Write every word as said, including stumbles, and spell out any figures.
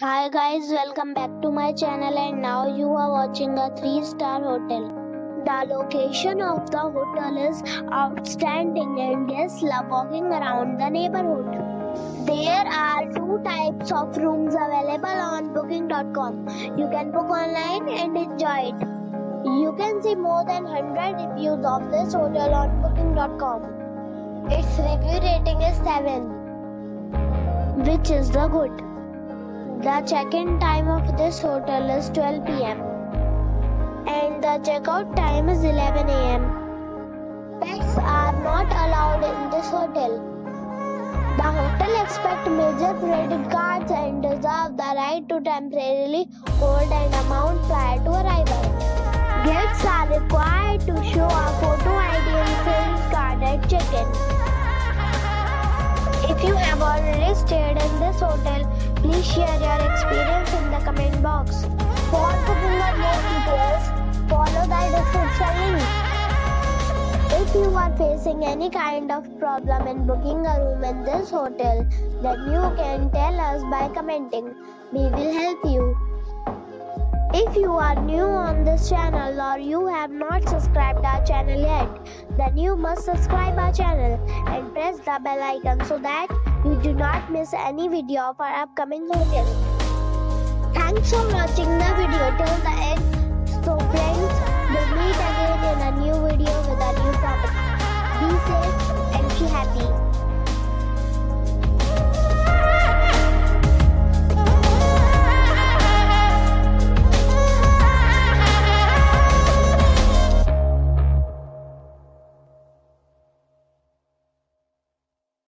Hi guys, welcome back to my channel and now you are watching a three star hotel. The location of the hotel is outstanding and guests love walking around the neighborhood. There are two types of rooms available on booking dot com. You can book online and enjoy it. You can see more than one hundred reviews of this hotel on booking dot com. Its review rating is seven, which is the good. The check-in time of this hotel is twelve p m and the check-out time is eleven a m Pets are not allowed in this hotel. The hotel accepts major credit cards and reserves the right to temporarily hold an amount prior to arrival. Guests are required to show a photo I D and credit card at check-in. If you have already stayed in this hotel, please share your experience in the comment box. For booking or more details, follow the description link. If you are facing any kind of problem in booking a room in this hotel, then you can tell us by commenting. We will help you. If you are new on this channel or you have not subscribed our channel yet, then you must subscribe our channel and press the bell icon so that you do not miss any video of our upcoming hotel. Thanks for watching the video till the end. So friends, we'll meet again in a new video with a new property. Be safe and be happy.